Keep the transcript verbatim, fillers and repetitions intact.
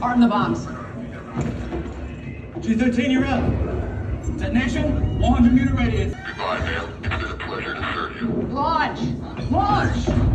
Arm the bombs. G thirteen, you're up. Detonation, one hundred meter radius. Goodbye, ma'am. It is a pleasure to serve you. Launch! Launch!